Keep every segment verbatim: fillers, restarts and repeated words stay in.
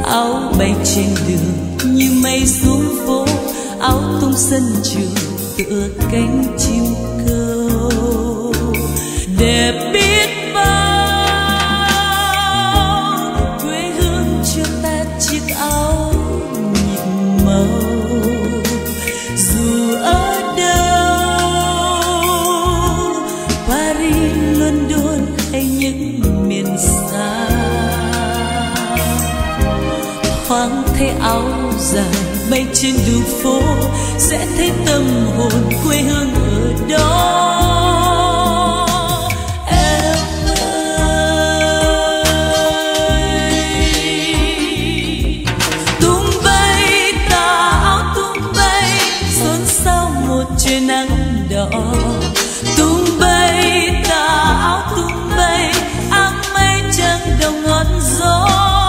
áo bay trên đường như mây xuống phố, áo tung sân trường tựa cánh chim câu đẹp biết bao. Quê hương cho ta chiếc áo nhịp màu, dù ở đâu Paris, London hay những miền xa, thoáng thấy áo dài bay trên đường phố sẽ thấy tâm hồn quê hương ở đó. Em ơi, tung bay tà áo tung bay, xôn xao một trời nắng đỏ. Tung bay tà áo tung bay, áng mây trắng đồng ngọn gió.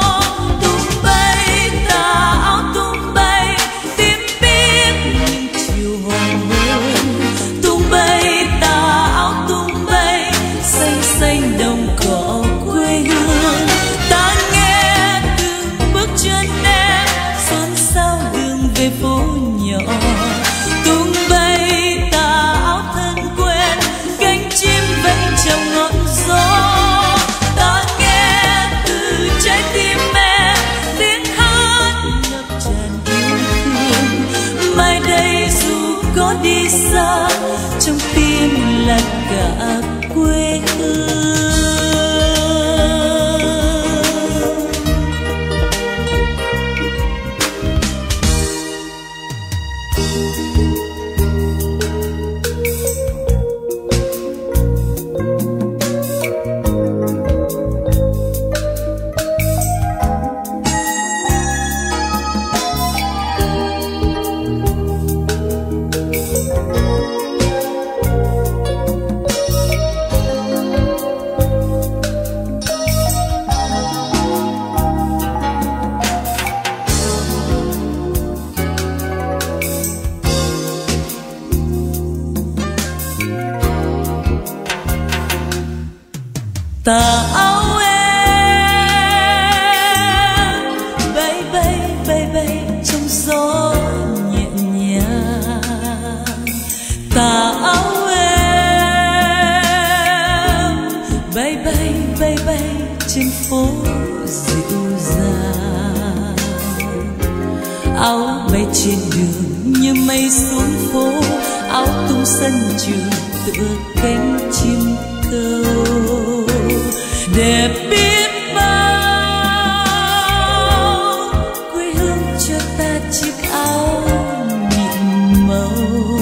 Đi xa trong tim là cả quê hương. Tà áo em bay bay bay bay trong gió nhẹ nhàng. Tà áo em bay bay bay bay trên phố dịu dàng. Áo bay trên đường như mây xuống phố, áo tung sân trường tựa cánh chim câu đẹp biết bao. Quê hương cho ta chiếc áo nhịp màu,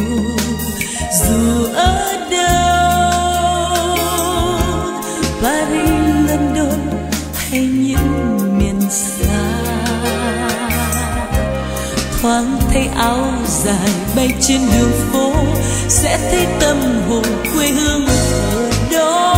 dù ở đâu Paris, London hay những miền xa, thoáng thấy áo dài bay trên đường phố sẽ thấy tâm hồn quê hương ở đó.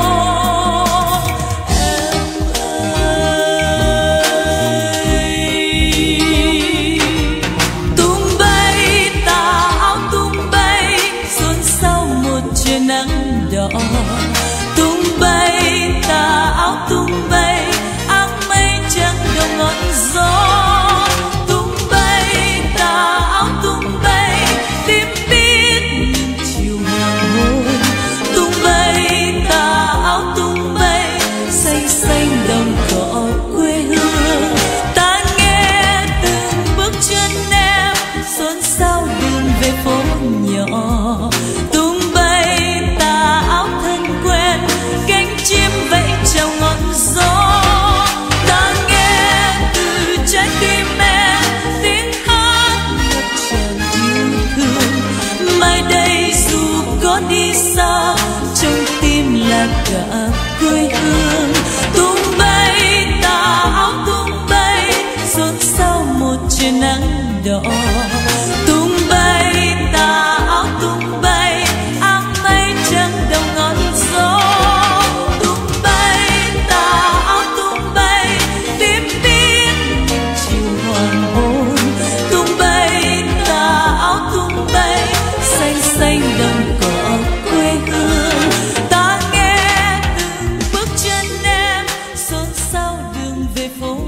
Tung bay tà áo tung bay, áng mây trắng đồng ngọn gió. Tung bay tà áo tung bay, tim biết những chiều hoàng hôn. Tung bay tà áo tung bay, xanh xanh đồng cỏ quê hương. Ta nghe từng bước chân em xôn xao đường về phố nhỏ. Tung bay tà áo thân quen, cánh chim vẫy chào ngọn gió. Ta nghe từ trái tim em tiếng hát ngập tràn yêu thương. Mai đây dù có đi xa, trong tim là cả quê hương. Tung bay tà áo tung bay, xôn xao một trời nắng đỏ. Tung bay tà áo tung bay, áng mây trắng đồng ngọn gió. Tung bay tà áo tung bay, tim biết những chiều hoàng hôn. Tung bay tà áo tung bay, xanh xanh đồng cỏ quê hương. Ta nghe từng bước chân em xôn xao đường về phố